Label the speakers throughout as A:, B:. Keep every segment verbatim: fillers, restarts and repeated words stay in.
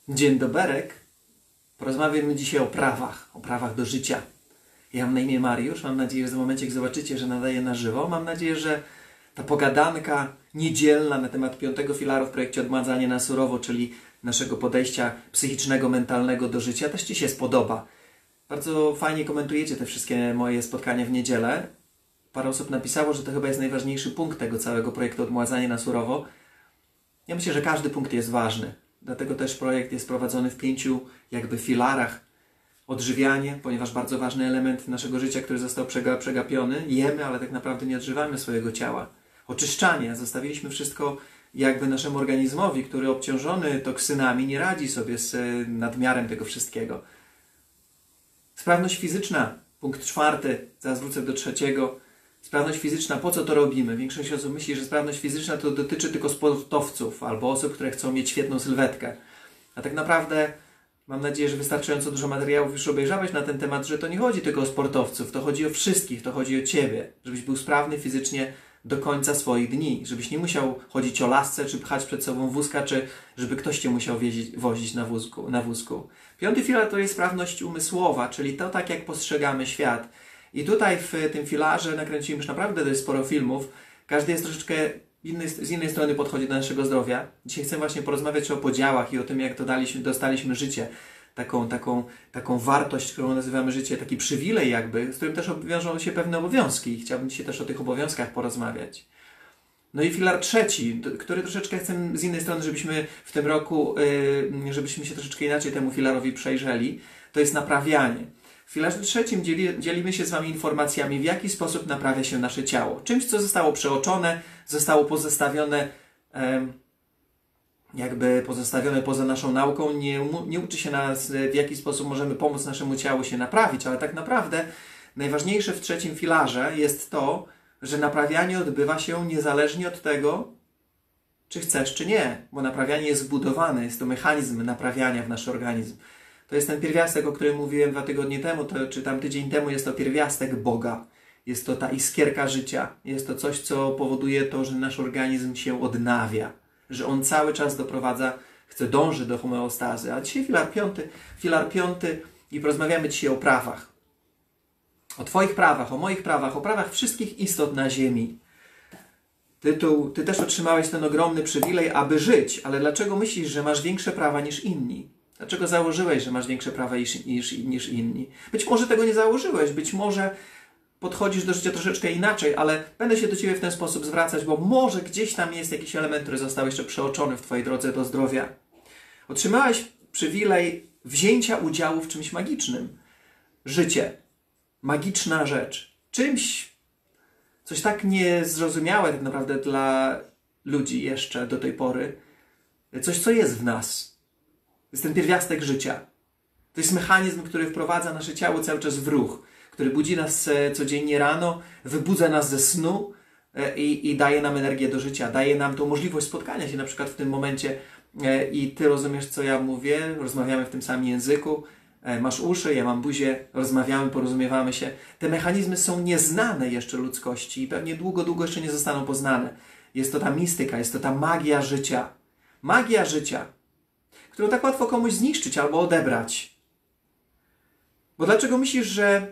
A: Dzień doberek. Porozmawiamy dzisiaj o prawach, o prawach do życia. Ja mam na imię Mariusz, mam nadzieję, że za momencie jak zobaczycie, że nadaję na żywo, mam nadzieję, że ta pogadanka niedzielna na temat piątego filaru w projekcie Odmładzanie na surowo, czyli naszego podejścia psychicznego, mentalnego do życia, też Ci się spodoba. Bardzo fajnie komentujecie te wszystkie moje spotkania w niedzielę. Parę osób napisało, że to chyba jest najważniejszy punkt tego całego projektu Odmładzanie na surowo. Ja myślę, że każdy punkt jest ważny. Dlatego też projekt jest prowadzony w pięciu jakby filarach. Odżywianie, ponieważ bardzo ważny element naszego życia, który został przegapiony. Jemy, ale tak naprawdę nie odżywamy swojego ciała. Oczyszczanie. Zostawiliśmy wszystko jakby naszemu organizmowi, który obciążony toksynami nie radzi sobie z nadmiarem tego wszystkiego. Sprawność fizyczna. Punkt czwarty. Zaraz wrócę do trzeciego. Sprawność fizyczna. Po co to robimy? Większość osób myśli, że sprawność fizyczna to dotyczy tylko sportowców albo osób, które chcą mieć świetną sylwetkę. A tak naprawdę mam nadzieję, że wystarczająco dużo materiałów już obejrzałeś na ten temat, że to nie chodzi tylko o sportowców, to chodzi o wszystkich, to chodzi o Ciebie. Żebyś był sprawny fizycznie do końca swoich dni. Żebyś nie musiał chodzić o lasce, czy pchać przed sobą wózka, czy żeby ktoś Cię musiał wiezić, wozić na wózku, na wózku. Piąty filar to jest sprawność umysłowa, czyli to tak jak postrzegamy świat. I tutaj w tym filarze nakręciłem już naprawdę dość sporo filmów. Każdy jest troszeczkę inny, z innej strony podchodzi do naszego zdrowia. Dzisiaj chcę właśnie porozmawiać o podziałach i o tym, jak dodaliśmy, dostaliśmy życie. Taką, taką, taką wartość, którą nazywamy życie, taki przywilej jakby, z którym też wiążą się pewne obowiązki. I chciałbym dzisiaj też o tych obowiązkach porozmawiać. No i filar trzeci, który troszeczkę chcę z innej strony, żebyśmy w tym roku, yy, żebyśmy się troszeczkę inaczej temu filarowi przejrzeli, to jest naprawianie. W filarze trzecim dzieli, dzielimy się z Wami informacjami, w jaki sposób naprawia się nasze ciało. Czymś, co zostało przeoczone, zostało pozostawione, e, jakby pozostawione poza naszą nauką. Nie, nie uczy się nas, w jaki sposób możemy pomóc naszemu ciału się naprawić, ale tak naprawdę najważniejsze w trzecim filarze jest to, że naprawianie odbywa się niezależnie od tego, czy chcesz, czy nie. Bo naprawianie jest zbudowane, jest to mechanizm naprawiania w nasz organizm. To jest ten pierwiastek, o którym mówiłem dwa tygodnie temu, to, czy tam tydzień temu, jest to pierwiastek Boga. Jest to ta iskierka życia. Jest to coś, co powoduje to, że nasz organizm się odnawia. Że on cały czas doprowadza, chce, dąży do homeostazy. A dzisiaj filar piąty, filar piąty i porozmawiamy dzisiaj o prawach. O Twoich prawach, o moich prawach, o prawach wszystkich istot na ziemi. Tytuł, Ty też otrzymałeś ten ogromny przywilej, aby żyć. Ale dlaczego myślisz, że masz większe prawa niż inni? Dlaczego założyłeś, że masz większe prawa niż, niż, niż inni? Być może tego nie założyłeś, być może podchodzisz do życia troszeczkę inaczej, ale będę się do Ciebie w ten sposób zwracać, bo może gdzieś tam jest jakiś element, który został jeszcze przeoczony w Twojej drodze do zdrowia. Otrzymałeś przywilej wzięcia udziału w czymś magicznym. Życie. Magiczna rzecz. Czymś, coś tak niezrozumiałe tak naprawdę dla ludzi jeszcze do tej pory. Coś, co jest w nas. To jest ten pierwiastek życia. To jest mechanizm, który wprowadza nasze ciało cały czas w ruch, który budzi nas codziennie rano, wybudza nas ze snu i, i daje nam energię do życia, daje nam tą możliwość spotkania się na przykład w tym momencie i Ty rozumiesz, co ja mówię, rozmawiamy w tym samym języku, masz uszy, ja mam buzię, rozmawiamy, porozumiewamy się. Te mechanizmy są nieznane jeszcze ludzkości i pewnie długo, długo jeszcze nie zostaną poznane. Jest to ta mistyka, jest to ta magia życia. Magia życia, którą tak łatwo komuś zniszczyć albo odebrać. Bo dlaczego myślisz, że...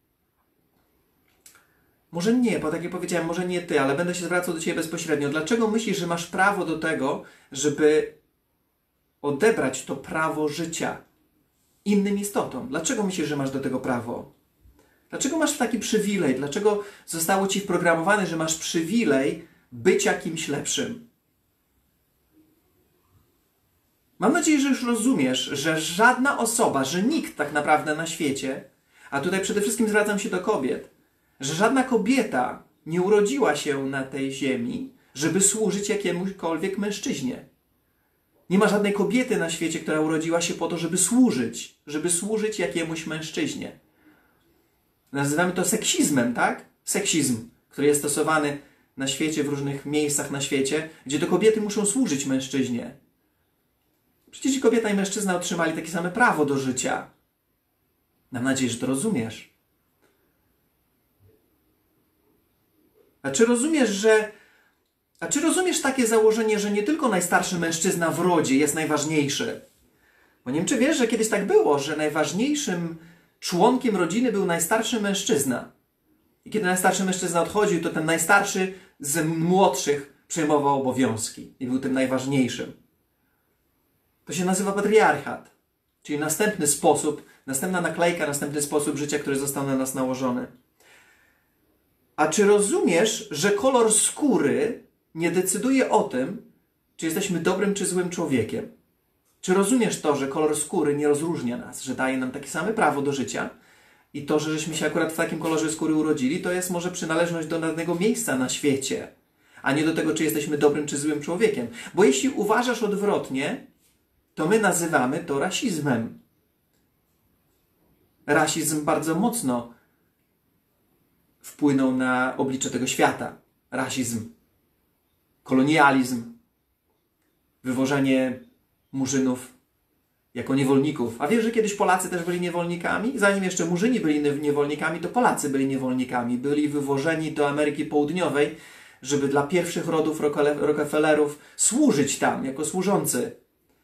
A: Może nie, bo tak jak powiedziałem, może nie Ty, ale będę się zwracał do Ciebie bezpośrednio. Dlaczego myślisz, że masz prawo do tego, żeby odebrać to prawo życia innym istotom? Dlaczego myślisz, że masz do tego prawo? Dlaczego masz taki przywilej? Dlaczego zostało Ci wprogramowane, że masz przywilej bycia kimś lepszym? Mam nadzieję, że już rozumiesz, że żadna osoba, że nikt tak naprawdę na świecie, a tutaj przede wszystkim zwracam się do kobiet, że żadna kobieta nie urodziła się na tej ziemi, żeby służyć jakiemukolwiek mężczyźnie. Nie ma żadnej kobiety na świecie, która urodziła się po to, żeby służyć, żeby służyć jakiemuś mężczyźnie. Nazywamy to seksizmem, tak? Seksizm, który jest stosowany na świecie, w różnych miejscach na świecie, gdzie to kobiety muszą służyć mężczyźnie. Przecież i kobieta i mężczyzna otrzymali takie same prawo do życia. Mam nadzieję, że to rozumiesz. A czy rozumiesz, że... A czy rozumiesz takie założenie, że nie tylko najstarszy mężczyzna w rodzie jest najważniejszy, Bo nie wiem, czy wiesz, że kiedyś tak było, że najważniejszym członkiem rodziny był najstarszy mężczyzna. I kiedy najstarszy mężczyzna odchodził, to ten najstarszy z młodszych przejmował obowiązki i był tym najważniejszym. To się nazywa patriarchat, czyli następny sposób, następna naklejka, następny sposób życia, który został na nas nałożony. A czy rozumiesz, że kolor skóry nie decyduje o tym, czy jesteśmy dobrym czy złym człowiekiem? Czy rozumiesz to, że kolor skóry nie rozróżnia nas, że daje nam takie same prawo do życia i to, że żeśmy się akurat w takim kolorze skóry urodzili, to jest może przynależność do danego miejsca na świecie, a nie do tego, czy jesteśmy dobrym czy złym człowiekiem. Bo jeśli uważasz odwrotnie, to my nazywamy to rasizmem. Rasizm bardzo mocno wpłynął na oblicze tego świata. Rasizm, kolonializm, wywożenie Murzynów jako niewolników. A wiesz, że kiedyś Polacy też byli niewolnikami? Zanim jeszcze Murzyni byli niewolnikami, to Polacy byli niewolnikami. Byli wywożeni do Ameryki Południowej, żeby dla pierwszych rodów Rockefellerów służyć tam jako służący.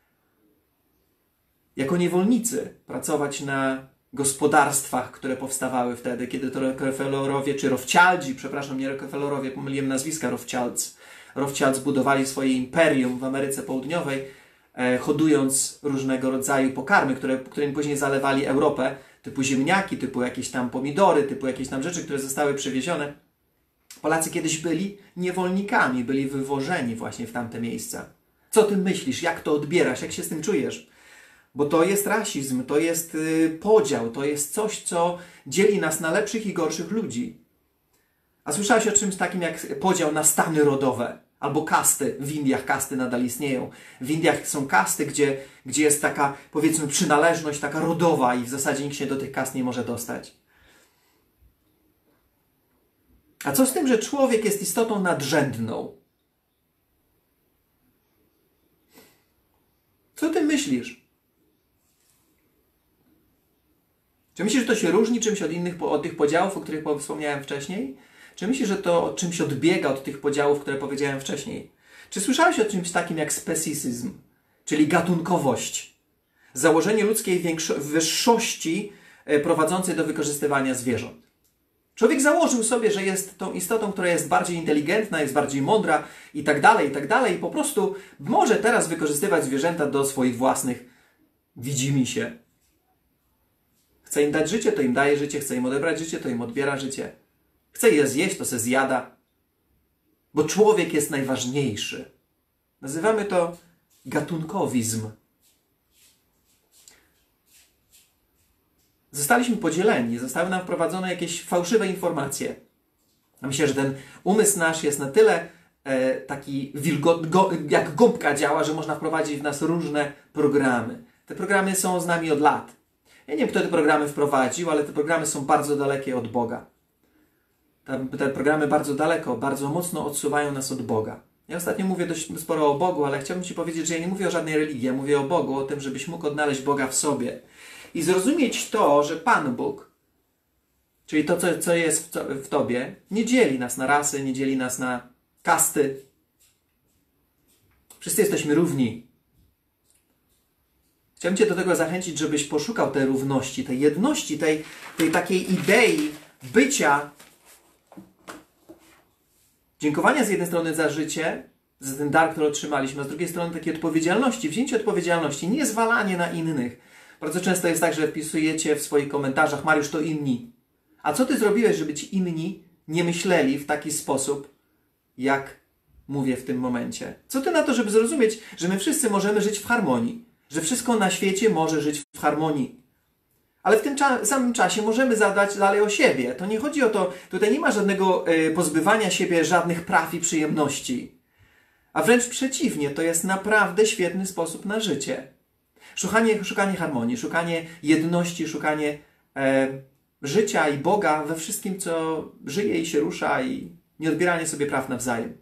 A: Jako niewolnicy pracować na gospodarstwach, które powstawały wtedy, kiedy to Rockefellerowie, czy Rothschildzi, przepraszam, nie Rockefellerowie, pomyliłem nazwiska, Rothschilds. Rothschilds budowali swoje imperium w Ameryce Południowej, e, hodując różnego rodzaju pokarmy, które, którymi później zalewali Europę, typu ziemniaki, typu jakieś tam pomidory, typu jakieś tam rzeczy, które zostały przywiezione. Polacy kiedyś byli niewolnikami, byli wywożeni właśnie w tamte miejsca. Co ty myślisz? Jak to odbierasz? Jak się z tym czujesz? Bo to jest rasizm, to jest y, podział, to jest coś, co dzieli nas na lepszych i gorszych ludzi. A słyszałeś o czymś takim jak podział na stany rodowe albo kasty? W Indiach kasty nadal istnieją. W Indiach są kasty, gdzie, gdzie jest taka, powiedzmy, przynależność taka rodowa i w zasadzie nikt się do tych kast nie może dostać. A co z tym, że człowiek jest istotą nadrzędną? Co ty myślisz? Czy myślisz, że to się różni czymś od innych, od tych podziałów, o których wspomniałem wcześniej? Czy myślisz, że to czymś odbiega od tych podziałów, które powiedziałem wcześniej? Czy słyszałeś o czymś takim jak speciesizm, czyli gatunkowość? Założenie ludzkiej wyższości prowadzącej do wykorzystywania zwierząt. Człowiek założył sobie, że jest tą istotą, która jest bardziej inteligentna, jest bardziej mądra i tak dalej, i tak dalej, i po prostu może teraz wykorzystywać zwierzęta do swoich własnych widzimisię. Chce im dać życie, to im daje życie. Chce im odebrać życie, to im odbiera życie. Chce je zjeść, to se zjada. Bo człowiek jest najważniejszy. Nazywamy to gatunkowizm. Zostaliśmy podzieleni. Zostały nam wprowadzone jakieś fałszywe informacje. Myślę, że ten umysł nasz jest na tyle e, taki wilgot, go, jak gąbka działa, że można wprowadzić w nas różne programy. Te programy są z nami od lat. Ja nie wiem, kto te programy wprowadził, ale te programy są bardzo dalekie od Boga. Te, te programy bardzo daleko, bardzo mocno odsuwają nas od Boga. Ja ostatnio mówię dość sporo o Bogu, ale chciałbym Ci powiedzieć, że ja nie mówię o żadnej religii. Ja mówię o Bogu, o tym, żebyś mógł odnaleźć Boga w sobie. I zrozumieć to, że Pan Bóg, czyli to, co, co jest w, w Tobie, nie dzieli nas na rasy, nie dzieli nas na kasty. Wszyscy jesteśmy równi. Chciałem Cię do tego zachęcić, żebyś poszukał tej równości, tej jedności, tej, tej takiej idei bycia, dziękowania z jednej strony za życie, za ten dar, który otrzymaliśmy, a z drugiej strony takiej odpowiedzialności, wzięcie odpowiedzialności, nie zwalanie na innych. Bardzo często jest tak, że wpisujecie w swoich komentarzach: Mariusz, to inni. A co Ty zrobiłeś, żeby ci inni nie myśleli w taki sposób, jak mówię w tym momencie? Co Ty na to, żeby zrozumieć, że my wszyscy możemy żyć w harmonii? Że wszystko na świecie może żyć w harmonii. Ale w tym cza samym czasie możemy zadbać dalej o siebie. To nie chodzi o to, tutaj nie ma żadnego y, pozbywania siebie żadnych praw i przyjemności. A wręcz przeciwnie, to jest naprawdę świetny sposób na życie. Szukanie, szukanie harmonii, szukanie jedności, szukanie e, życia i Boga we wszystkim, co żyje i się rusza, i nie odbieranie sobie praw nawzajem.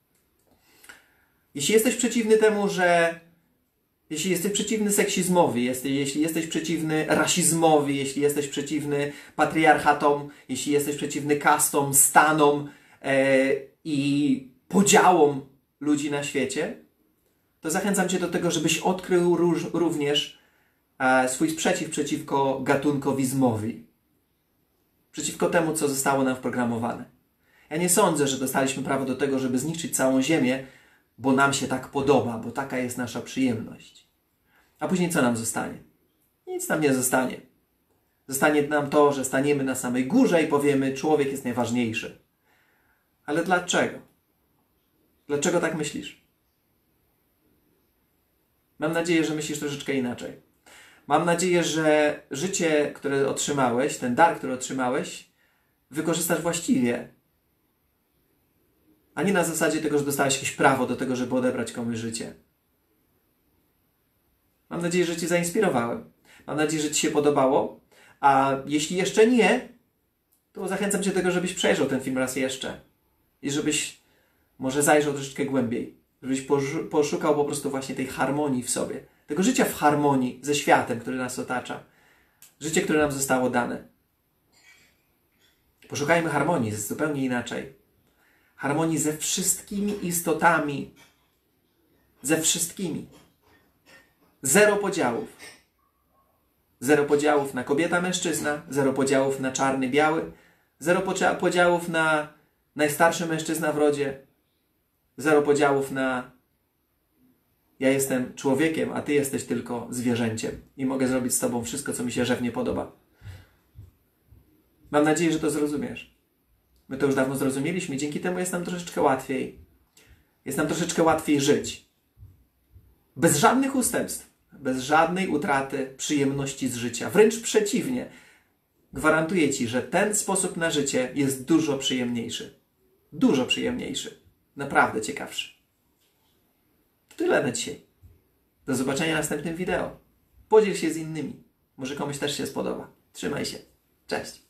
A: Jeśli jesteś przeciwny temu, że Jeśli jesteś przeciwny seksizmowi, jeśli, jeśli jesteś przeciwny rasizmowi, jeśli jesteś przeciwny patriarchatom, jeśli jesteś przeciwny kastom, stanom e, i podziałom ludzi na świecie, to zachęcam Cię do tego, żebyś odkrył róż, również e, swój sprzeciw przeciwko gatunkowizmowi. Przeciwko temu, co zostało nam wprogramowane. Ja nie sądzę, że dostaliśmy prawo do tego, żeby zniszczyć całą Ziemię, bo nam się tak podoba, bo taka jest nasza przyjemność. A później co nam zostanie? Nic nam nie zostanie. Zostanie nam to, że staniemy na samej górze i powiemy, człowiek jest najważniejszy. Ale dlaczego? Dlaczego tak myślisz? Mam nadzieję, że myślisz troszeczkę inaczej. Mam nadzieję, że życie, które otrzymałeś, ten dar, który otrzymałeś, wykorzystasz właściwie. A nie na zasadzie tego, że dostałeś jakieś prawo do tego, żeby odebrać komuś życie. Mam nadzieję, że Cię zainspirowałem. Mam nadzieję, że Ci się podobało. A jeśli jeszcze nie, to zachęcam Cię do tego, żebyś przejrzał ten film raz jeszcze. I żebyś może zajrzał troszeczkę głębiej. Żebyś poszukał po prostu właśnie tej harmonii w sobie. Tego życia w harmonii ze światem, który nas otacza. Życie, które nam zostało dane. Poszukajmy harmonii zupełnie inaczej. Harmonii ze wszystkimi istotami. Ze wszystkimi. Zero podziałów. Zero podziałów na kobieta, mężczyzna. Zero podziałów na czarny, biały. Zero podziałów na najstarszy mężczyzna w rodzie. Zero podziałów na ja jestem człowiekiem, a Ty jesteś tylko zwierzęciem i mogę zrobić z Tobą wszystko, co mi się żywnie podoba. Mam nadzieję, że to zrozumiesz. My to już dawno zrozumieliśmy i dzięki temu jest nam troszeczkę łatwiej. Jest nam troszeczkę łatwiej żyć. Bez żadnych ustępstw, bez żadnej utraty przyjemności z życia. Wręcz przeciwnie. Gwarantuję Ci, że ten sposób na życie jest dużo przyjemniejszy. Dużo przyjemniejszy. Naprawdę ciekawszy. To tyle na dzisiaj. Do zobaczenia w następnym wideo. Podziel się z innymi. Może komuś też się spodoba. Trzymaj się. Cześć.